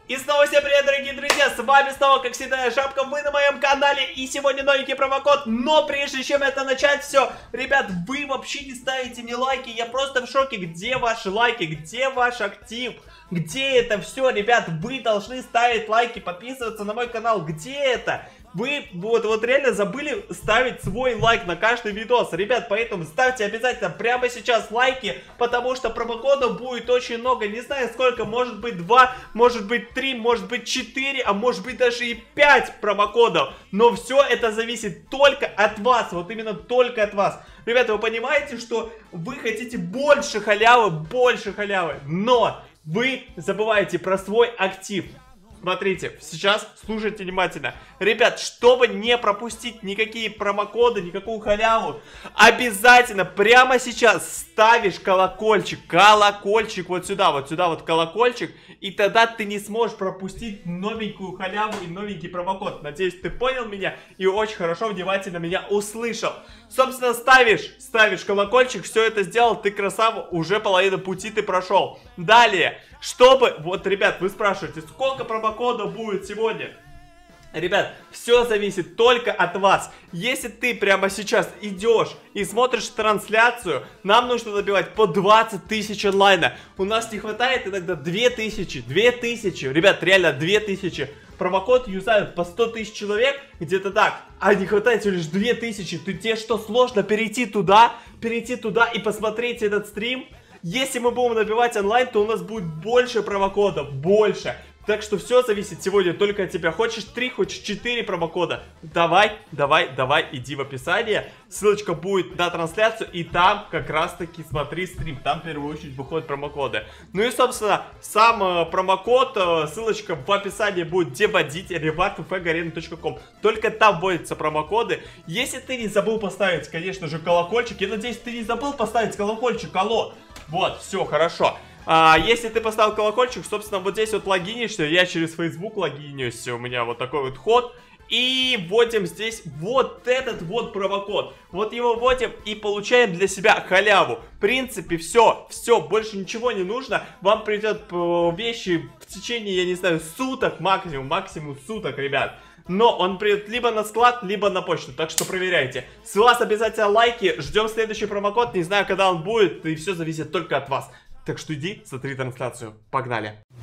И снова всем привет, дорогие друзья, с вами снова, как всегда, Жабка, вы на моем канале, и сегодня новенький промокод. Но прежде чем это начать, все, ребят, вы вообще не ставите мне лайки, я просто в шоке. Где ваши лайки, где ваш актив, где это все, ребят? Вы должны ставить лайки, подписываться на мой канал, где это? Вы вот реально забыли ставить свой лайк на каждый видос. Ребят, поэтому ставьте обязательно прямо сейчас лайки, потому что промокодов будет очень много. Не знаю сколько, может быть 2, может быть 3, может быть 4, а может быть даже и 5 промокодов. Но все это зависит только от вас, вот именно только от вас. Ребята, вы понимаете, что вы хотите больше халявы, но вы забываете про свой актив. Смотрите, сейчас слушайте внимательно. Ребят, чтобы не пропустить никакие промокоды, никакую халяву, обязательно прямо сейчас ставишь колокольчик. Колокольчик вот сюда вот колокольчик. И тогда ты не сможешь пропустить новенькую халяву и новенький промокод. Надеюсь, ты понял меня и очень хорошо, внимательно меня услышал. Собственно, ставишь колокольчик, все это сделал, ты красава, уже половину пути ты прошел. Далее, чтобы, вот, ребят, вы спрашиваете, сколько промокодов будет сегодня? Ребят, все зависит только от вас. Если ты прямо сейчас идешь и смотришь трансляцию, нам нужно набивать по 20 тысяч онлайна. У нас не хватает иногда 2000. Ребят, реально 2000. Промокод юзают по 100 тысяч человек, где-то так. А не хватает всего лишь 2000. Тебе что, сложно перейти туда и посмотреть этот стрим? Если мы будем набивать онлайн, то у нас будет больше промокодов, больше. Так что все зависит сегодня только от тебя. Хочешь 3, хочешь 4 промокода? Давай, иди в описание. Ссылочка будет на трансляцию, и там как раз таки смотри стрим. Там в первую очередь выходят промокоды. Ну и, собственно, сам промокод, ссылочка в описании будет, где вводить rewardfgarena.com. Только там вводятся промокоды. Если ты не забыл поставить, конечно же, колокольчик, я надеюсь, ты не забыл поставить колокольчик, алло. Вот, все, хорошо. Если ты поставил колокольчик, собственно, вот здесь вот логинишься, я через Facebook логинюсь, у меня вот такой вот ход. И вводим здесь вот этот вот промокод. Вот его вводим и получаем для себя халяву. В принципе, все, больше ничего не нужно. Вам придет вещи в течение, я не знаю, суток максимум суток, ребят. Но он придет либо на склад, либо на почту, так что проверяйте. С вас обязательно лайки, ждем следующий промокод, не знаю, когда он будет, и все зависит только от вас. Так что иди, смотри трансляцию. Погнали.